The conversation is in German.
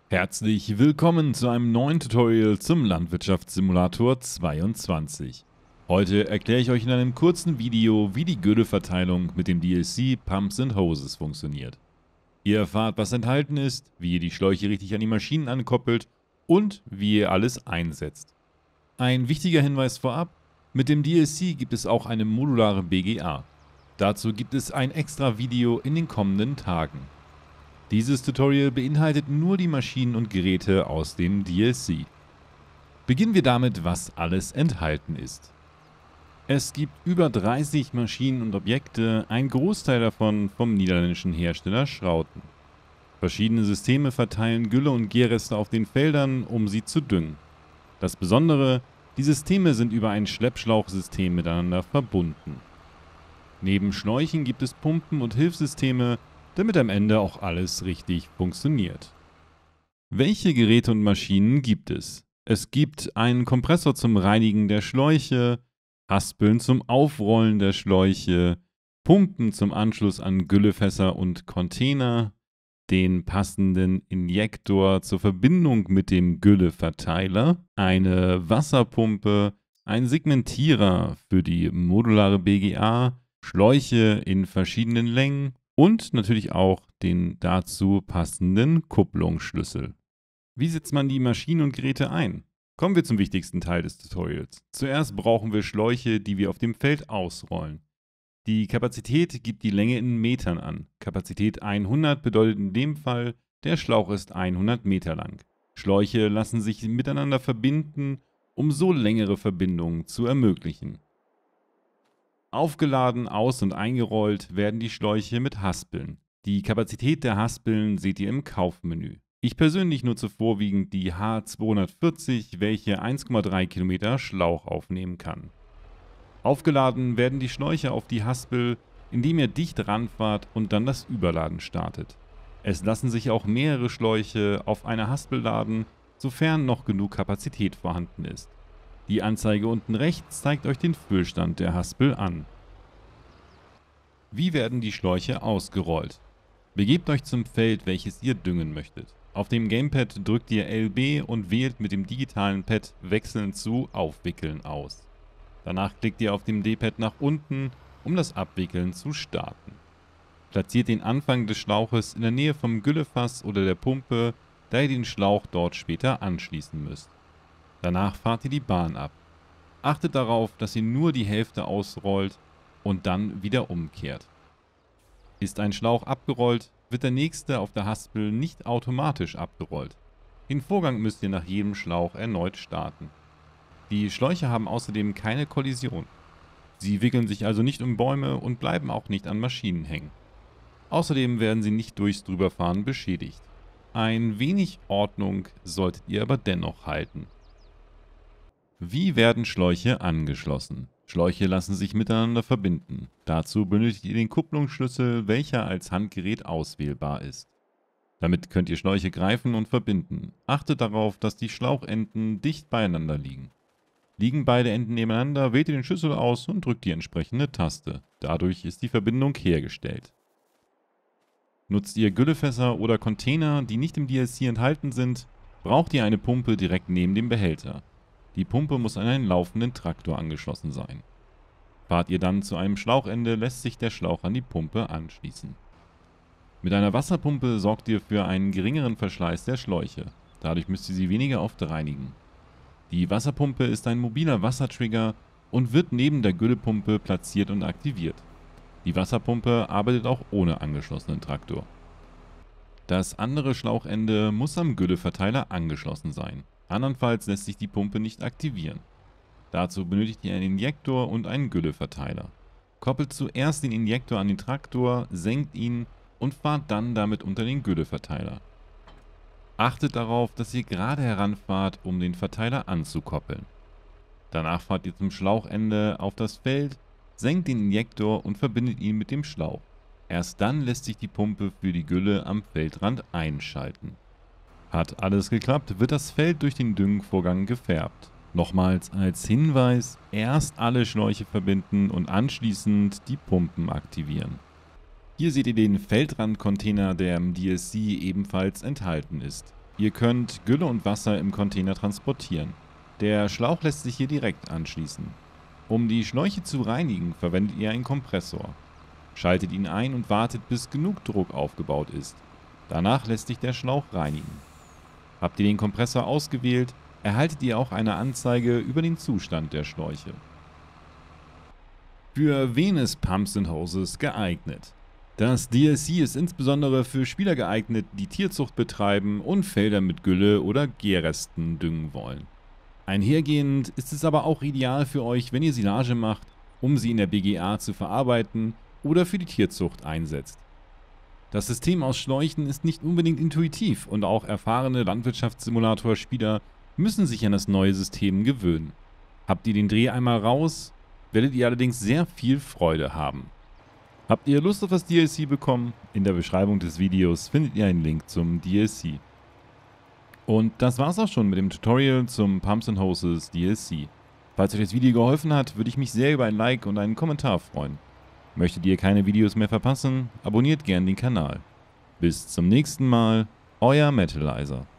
Herzlich willkommen zu einem neuen Tutorial zum Landwirtschaftssimulator 22. Heute erkläre ich euch in einem kurzen Video, wie die Gülleverteilung mit dem DLC Pumps and Hoses funktioniert. Ihr erfahrt, was enthalten ist, wie ihr die Schläuche richtig an die Maschinen ankoppelt und wie ihr alles einsetzt. Ein wichtiger Hinweis vorab: Mit dem DLC gibt es auch eine modulare BGA. Dazu gibt es ein extra Video in den kommenden Tagen. Dieses Tutorial beinhaltet nur die Maschinen und Geräte aus dem DLC. Beginnen wir damit, was alles enthalten ist. Es gibt über 30 Maschinen und Objekte, ein Großteil davon vom niederländischen Hersteller Schrauten. Verschiedene Systeme verteilen Gülle und Gärreste auf den Feldern, um sie zu düngen. Das Besondere: Die Systeme sind über ein Schleppschlauchsystem miteinander verbunden. Neben Schläuchen gibt es Pumpen und Hilfssysteme, damit am Ende auch alles richtig funktioniert. Welche Geräte und Maschinen gibt es? Es gibt einen Kompressor zum Reinigen der Schläuche, Haspeln zum Aufrollen der Schläuche, Pumpen zum Anschluss an Güllefässer und Container, den passenden Injektor zur Verbindung mit dem Gülleverteiler, eine Wasserpumpe, ein Segmentierer für die modulare BGA, Schläuche in verschiedenen Längen und natürlich auch den dazu passenden Kupplungsschlüssel. Wie setzt man die Maschinen und Geräte ein? Kommen wir zum wichtigsten Teil des Tutorials. Zuerst brauchen wir Schläuche, die wir auf dem Feld ausrollen. Die Kapazität gibt die Länge in Metern an. Kapazität 100 bedeutet in dem Fall, der Schlauch ist 100 Meter lang. Schläuche lassen sich miteinander verbinden, um so längere Verbindungen zu ermöglichen. Aufgeladen, aus- und eingerollt werden die Schläuche mit Haspeln. Die Kapazität der Haspeln seht ihr im Kaufmenü. Ich persönlich nutze vorwiegend die H240, welche 1,3 Kilometer Schlauch aufnehmen kann. Aufgeladen werden die Schläuche auf die Haspel, indem ihr dicht ranfahrt und dann das Überladen startet. Es lassen sich auch mehrere Schläuche auf eine Haspel laden, sofern noch genug Kapazität vorhanden ist. Die Anzeige unten rechts zeigt euch den Füllstand der Haspel an. Wie werden die Schläuche ausgerollt? Begebt euch zum Feld, welches ihr düngen möchtet. Auf dem Gamepad drückt ihr LB und wählt mit dem digitalen Pad wechselnd zu Aufwickeln aus. Danach klickt ihr auf dem D-Pad nach unten, um das Abwickeln zu starten. Platziert den Anfang des Schlauches in der Nähe vom Güllefass oder der Pumpe, da ihr den Schlauch dort später anschließen müsst. Danach fahrt ihr die Bahn ab. Achtet darauf, dass ihr nur die Hälfte ausrollt und dann wieder umkehrt. Ist ein Schlauch abgerollt, wird der nächste auf der Haspel nicht automatisch abgerollt. Den Vorgang müsst ihr nach jedem Schlauch erneut starten. Die Schläuche haben außerdem keine Kollision. Sie wickeln sich also nicht um Bäume und bleiben auch nicht an Maschinen hängen. Außerdem werden sie nicht durchs Drüberfahren beschädigt. Ein wenig Ordnung solltet ihr aber dennoch halten. Wie werden Schläuche angeschlossen? Schläuche lassen sich miteinander verbinden. Dazu benötigt ihr den Kupplungsschlüssel, welcher als Handgerät auswählbar ist. Damit könnt ihr Schläuche greifen und verbinden. Achtet darauf, dass die Schlauchenden dicht beieinander liegen. Liegen beide Enden nebeneinander, wählt ihr den Schlüssel aus und drückt die entsprechende Taste. Dadurch ist die Verbindung hergestellt. Nutzt ihr Güllefässer oder Container, die nicht im DLC enthalten sind, braucht ihr eine Pumpe direkt neben dem Behälter. Die Pumpe muss an einen laufenden Traktor angeschlossen sein. Fahrt ihr dann zu einem Schlauchende, lässt sich der Schlauch an die Pumpe anschließen. Mit einer Wasserpumpe sorgt ihr für einen geringeren Verschleiß der Schläuche. Dadurch müsst ihr sie weniger oft reinigen. Die Wasserpumpe ist ein mobiler Wassertrigger und wird neben der Güllepumpe platziert und aktiviert. Die Wasserpumpe arbeitet auch ohne angeschlossenen Traktor. Das andere Schlauchende muss am Gülleverteiler angeschlossen sein. Andernfalls lässt sich die Pumpe nicht aktivieren. Dazu benötigt ihr einen Injektor und einen Gülleverteiler. Koppelt zuerst den Injektor an den Traktor, senkt ihn und fahrt dann damit unter den Gülleverteiler. Achtet darauf, dass ihr gerade heranfahrt, um den Verteiler anzukoppeln. Danach fahrt ihr zum Schlauchende auf das Feld, senkt den Injektor und verbindet ihn mit dem Schlauch. Erst dann lässt sich die Pumpe für die Gülle am Feldrand einschalten. Hat alles geklappt, wird das Feld durch den Düngenvorgang gefärbt. Nochmals als Hinweis: erst alle Schläuche verbinden und anschließend die Pumpen aktivieren. Hier seht ihr den Feldrandcontainer, der im DLC ebenfalls enthalten ist. Ihr könnt Gülle und Wasser im Container transportieren. Der Schlauch lässt sich hier direkt anschließen. Um die Schläuche zu reinigen, verwendet ihr einen Kompressor. Schaltet ihn ein und wartet, bis genug Druck aufgebaut ist. Danach lässt sich der Schlauch reinigen. Habt ihr den Kompressor ausgewählt, erhaltet ihr auch eine Anzeige über den Zustand der Schläuche. Für wen ist Pumps & Hoses geeignet? Das DLC ist insbesondere für Spieler geeignet, die Tierzucht betreiben und Felder mit Gülle oder Gärresten düngen wollen. Einhergehend ist es aber auch ideal für euch, wenn ihr Silage macht, um sie in der BGA zu verarbeiten oder für die Tierzucht einsetzt. Das System aus Schläuchen ist nicht unbedingt intuitiv und auch erfahrene Landwirtschaftssimulator-Spieler müssen sich an das neue System gewöhnen. Habt ihr den Dreh einmal raus, werdet ihr allerdings sehr viel Freude haben. Habt ihr Lust auf das DLC bekommen? In der Beschreibung des Videos findet ihr einen Link zum DLC. Und das war's auch schon mit dem Tutorial zum Pumps & Hoses DLC. Falls euch das Video geholfen hat, würde ich mich sehr über ein Like und einen Kommentar freuen. Möchtet ihr keine Videos mehr verpassen, abonniert gerne den Kanal. Bis zum nächsten Mal, euer Metalizer.